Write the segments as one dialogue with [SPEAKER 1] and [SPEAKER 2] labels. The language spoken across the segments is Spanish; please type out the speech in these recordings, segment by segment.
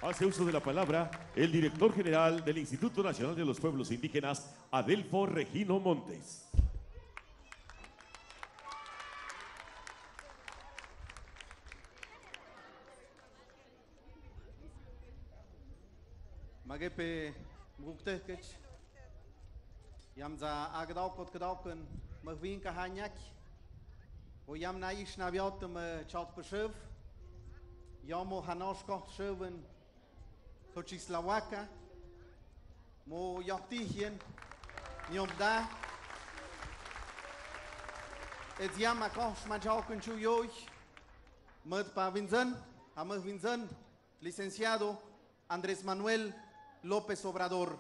[SPEAKER 1] Hace uso de la palabra el director general del Instituto Nacional de los Pueblos Indígenas, Adelfo Regino Montes.
[SPEAKER 2] Magepe Muktehkech Yamza Agdaukot Gdauken Mahwin Kahanyak O Yam Naish Naviatum Chat Beshev Yamo Hanoshkot Sheven Tochislawaka Mo Yaptihien Nyomda Et Yam Akosh Majauken Chuyoich Mud Pavinzen Amahvinzen Licenciado Andrés Manuel López Obrador.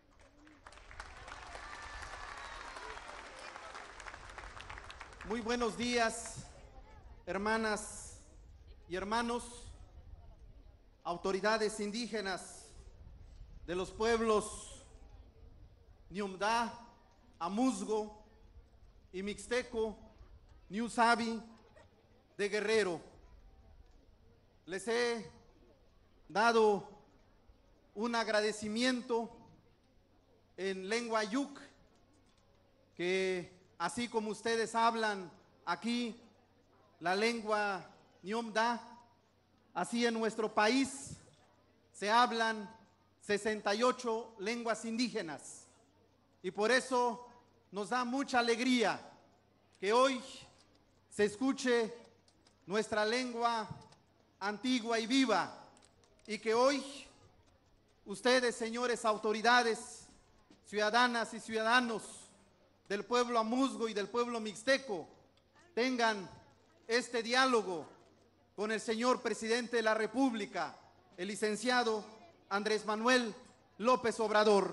[SPEAKER 2] Muy buenos días, hermanas y hermanos, autoridades indígenas de los pueblos Ñumdá, Amuzgo y Mixteco, Ñusabi de Guerrero. Les he dado un agradecimiento en lengua yuk, que así como ustedes hablan aquí la lengua Ñomda, así en nuestro país se hablan 68 lenguas indígenas. Y por eso nos da mucha alegría que hoy se escuche nuestra lengua antigua y viva, y que hoy ustedes, señores autoridades, ciudadanas y ciudadanos del pueblo amuzgo y del pueblo mixteco, tengan este diálogo con el señor presidente de la República, el licenciado Andrés Manuel López Obrador.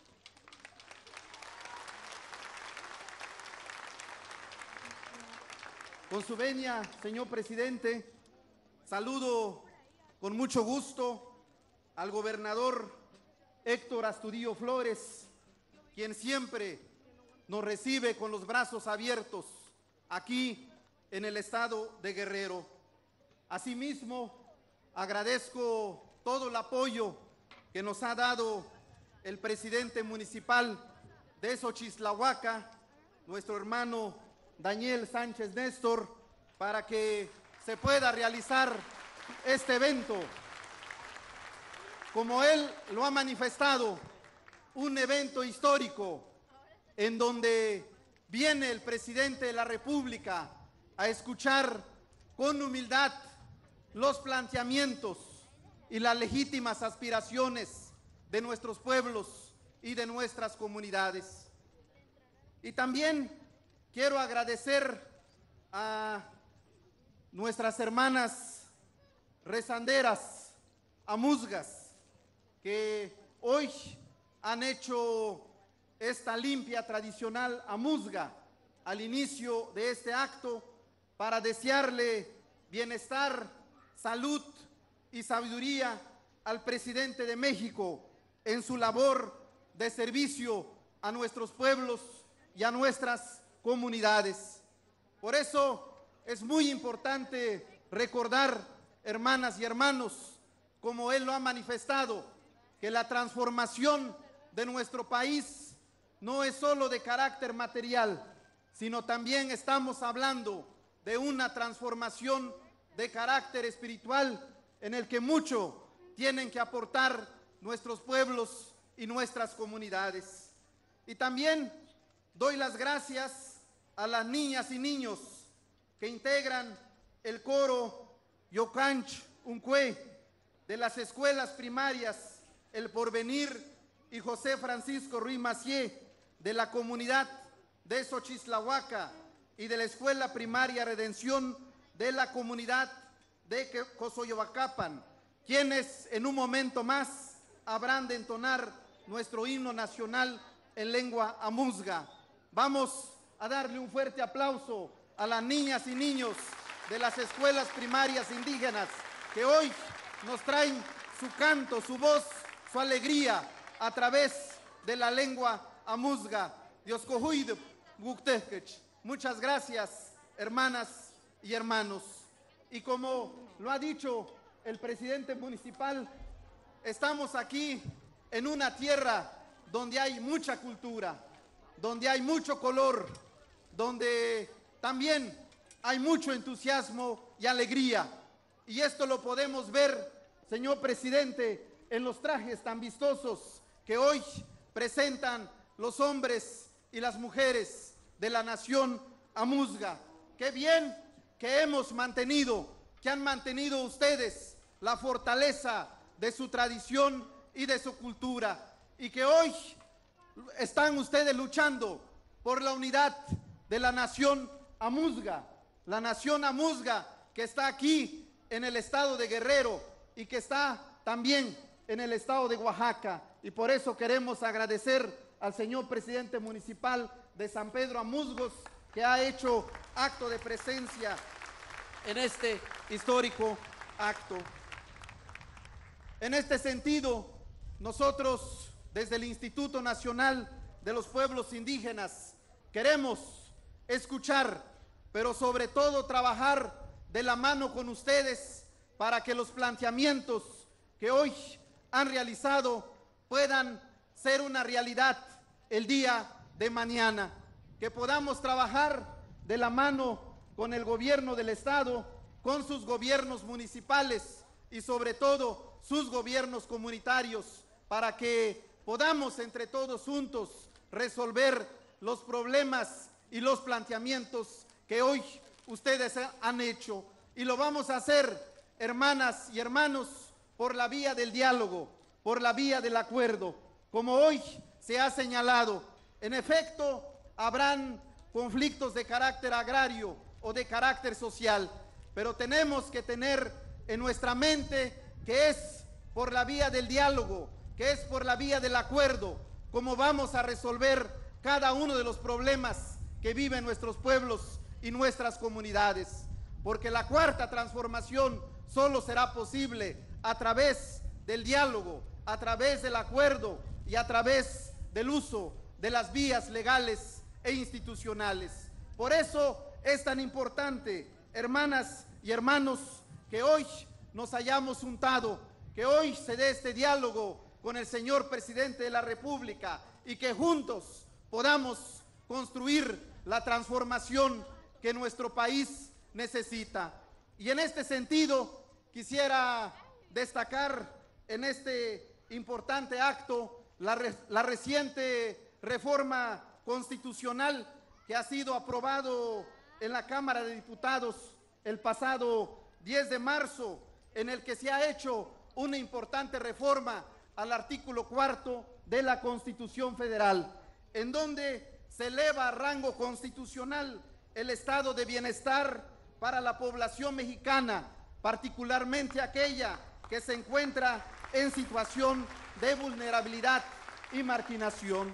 [SPEAKER 2] Con su venia, señor presidente, saludo con mucho gusto al gobernador Héctor Astudillo Flores, quien siempre nos recibe con los brazos abiertos aquí en el estado de Guerrero. Asimismo, agradezco todo el apoyo que nos ha dado el presidente municipal de Xochislahuaca, nuestro hermano Daniel Sánchez Néstor, para que se pueda realizar este evento. Como él lo ha manifestado, un evento histórico en donde viene el presidente de la República a escuchar con humildad los planteamientos y las legítimas aspiraciones de nuestros pueblos y de nuestras comunidades. Y también quiero agradecer a nuestras hermanas rezanderas, amuzgas, que hoy han hecho esta limpia tradicional amuzga al inicio de este acto para desearle bienestar, salud y sabiduría al presidente de México en su labor de servicio a nuestros pueblos y a nuestras comunidades. Por eso es muy importante recordar, hermanas y hermanos, como él lo ha manifestado, que la transformación de nuestro país no es solo de carácter material, sino también estamos hablando de una transformación de carácter espiritual en el que mucho tienen que aportar nuestros pueblos y nuestras comunidades. Y también doy las gracias a las niñas y niños que integran el coro Yocanch Uncué de las escuelas primarias El Porvenir y José Francisco Ruiz Macié de la comunidad de Xochislahuaca y de la escuela primaria Redención de la comunidad de Cosoyoacapan, quienes en un momento más habrán de entonar nuestro himno nacional en lengua amuzga. Vamos a darle un fuerte aplauso a las niñas y niños de las escuelas primarias indígenas que hoy nos traen su canto, su voz, su alegría a través de la lengua amuzga. Muchas gracias, hermanas y hermanos. Y como lo ha dicho el presidente municipal, estamos aquí en una tierra donde hay mucha cultura, donde hay mucho color, donde también hay mucho entusiasmo y alegría. Y esto lo podemos ver, señor presidente, en los trajes tan vistosos que hoy presentan los hombres y las mujeres de la nación amuzga. Qué bien que hemos mantenido, que han mantenido ustedes la fortaleza de su tradición y de su cultura, y que hoy están ustedes luchando por la unidad de la nación amuzga que está aquí en el estado de Guerrero y que está también en el estado de Oaxaca. Y por eso queremos agradecer al señor presidente municipal de San Pedro Amuzgos, que ha hecho acto de presencia en este histórico acto. En este sentido, nosotros desde el Instituto Nacional de los Pueblos Indígenas queremos escuchar, pero sobre todo trabajar de la mano con ustedes para que los planteamientos que hoy han realizado puedan ser una realidad el día de mañana, que podamos trabajar de la mano con el gobierno del Estado, con sus gobiernos municipales y sobre todo sus gobiernos comunitarios, para que podamos entre todos juntos resolver los problemas y los planteamientos que hoy ustedes han hecho. Y lo vamos a hacer, hermanas y hermanos, por la vía del diálogo, por la vía del acuerdo, como hoy se ha señalado. En efecto, habrán conflictos de carácter agrario o de carácter social, pero tenemos que tener en nuestra mente que es por la vía del diálogo, que es por la vía del acuerdo, como vamos a resolver cada uno de los problemas que viven nuestros pueblos y nuestras comunidades. Porque la cuarta transformación solo será posible a través del diálogo, a través del acuerdo y a través del uso de las vías legales e institucionales. Por eso es tan importante, hermanas y hermanos, que hoy nos hayamos juntado, que hoy se dé este diálogo con el señor presidente de la República y que juntos podamos construir la transformación que nuestro país necesita. Y en este sentido quisiera destacar en este importante acto la reciente reforma constitucional que ha sido aprobado en la Cámara de Diputados el pasado 10 de marzo, en el que se ha hecho una importante reforma al artículo 4 de la Constitución Federal, en donde se eleva a rango constitucional el estado de bienestar para la población mexicana, particularmente aquella que se encuentra en situación de vulnerabilidad y marginación.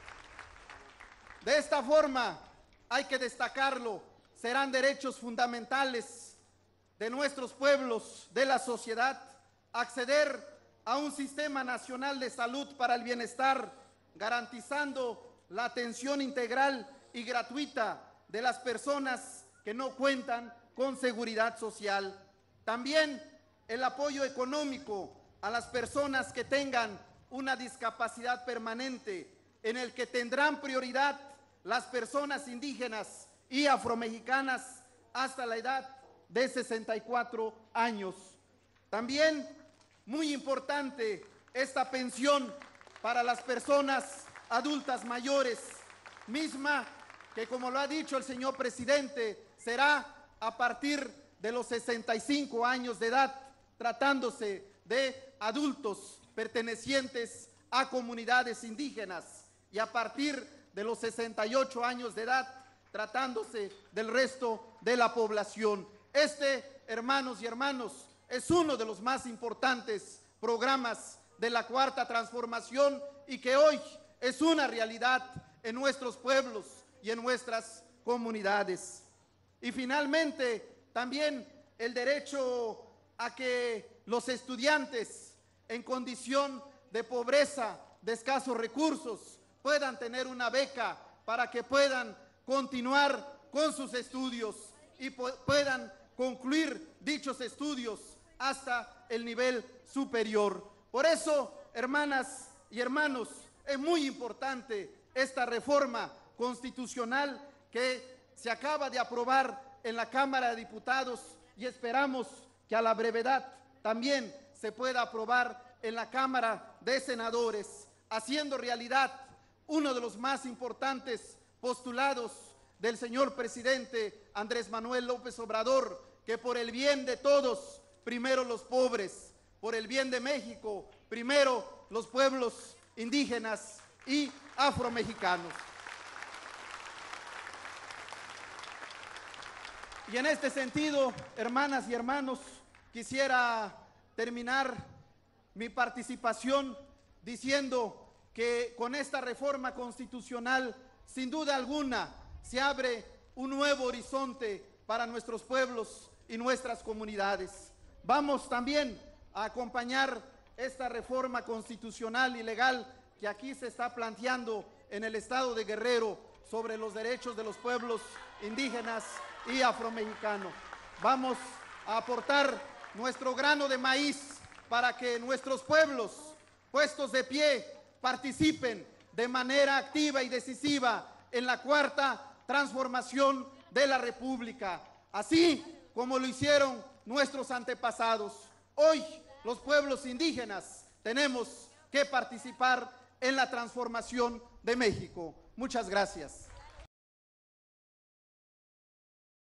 [SPEAKER 2] De esta forma, hay que destacarlo, serán derechos fundamentales de nuestros pueblos, de la sociedad, acceder a un sistema nacional de salud para el bienestar, garantizando la atención integral y gratuita de las personas que no cuentan con seguridad social. También el apoyo económico a las personas que tengan una discapacidad permanente, en el que tendrán prioridad las personas indígenas y afromexicanas hasta la edad de 64 años. También muy importante esta pensión para las personas adultas mayores, misma que, como lo ha dicho el señor presidente, será a partir de los 65 años de edad, tratándose de adultos pertenecientes a comunidades indígenas, y a partir de los 68 años de edad, tratándose del resto de la población. Este, hermanos y hermanas, es uno de los más importantes programas de la Cuarta Transformación y que hoy es una realidad en nuestros pueblos y en nuestras comunidades. Y finalmente, también el derecho a que los estudiantes en condición de pobreza, de escasos recursos, puedan tener una beca para que puedan continuar con sus estudios y puedan concluir dichos estudios hasta el nivel superior. Por eso, hermanas y hermanos, es muy importante esta reforma constitucional que se acaba de aprobar en la Cámara de Diputados y esperamos que a la brevedad también se pueda aprobar en la Cámara de Senadores, haciendo realidad uno de los más importantes postulados del señor presidente Andrés Manuel López Obrador, que por el bien de todos, primero los pobres, por el bien de México, primero los pueblos indígenas y afromexicanos. Y en este sentido, hermanas y hermanos, quisiera terminar mi participación diciendo que con esta reforma constitucional, sin duda alguna, se abre un nuevo horizonte para nuestros pueblos y nuestras comunidades. Vamos también a acompañar esta reforma constitucional y legal que aquí se está planteando en el estado de Guerrero sobre los derechos de los pueblos indígenas y afromexicanos. Vamos a aportar nuestro grano de maíz para que nuestros pueblos, puestos de pie, participen de manera activa y decisiva en la cuarta transformación de la República, así como lo hicieron nuestros antepasados. Hoy los pueblos indígenas tenemos que participar en la transformación de México. Muchas gracias.